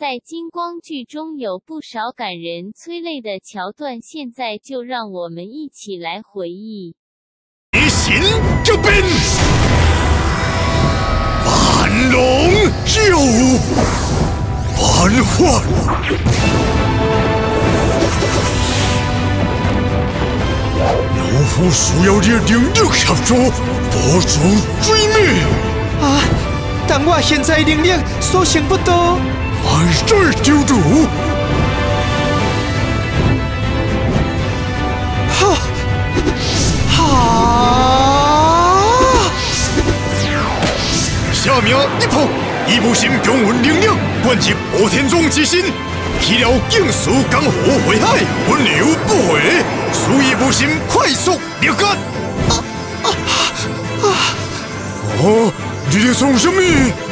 在金光剧中有不少感人催泪的桥段，现在就让我们一起来回忆。 你心这边，万龙有万幻，老夫需要你的灵力协助，保住追灭。 啊！但我现在灵力所剩不多， 还在丢毒。 哈！ 下命一扑，以无心强运灵力，灌入昊天宗之心，去了警示江河回海，温流不回，所以无心快速灭干。哦，你在做什么？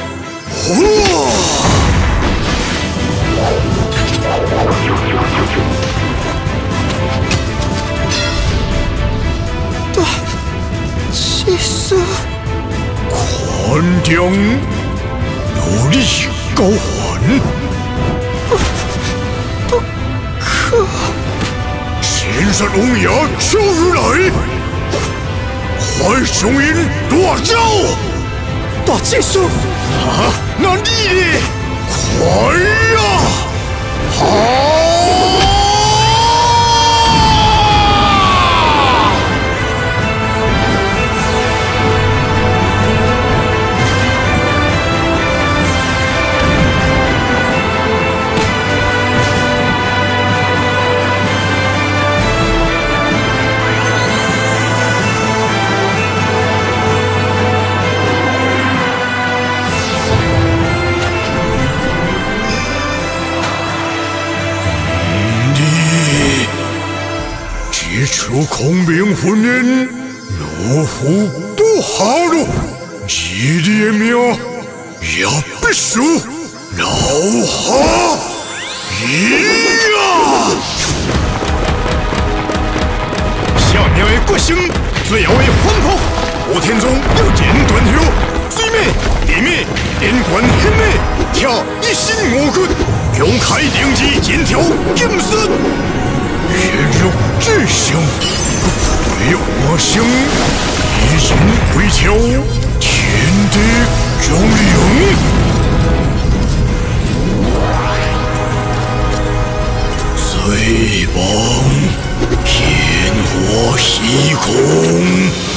技术宽将努力高还， 不可！ 千山王爷救如来，快将因夺招！ 大技术啊，那你呢？快呀！好！一出孔明婚姻，老夫不好了，你的命也必须老哈一呀！下面的国星，最后的反扑，昊天宗要斩断后，水灭、地灭、连贯天灭，跳一心我骨，强开灵机，剑条阴身。血肉之性，不愧我心，以人为桥，天地共灵。醉梦天火虚空。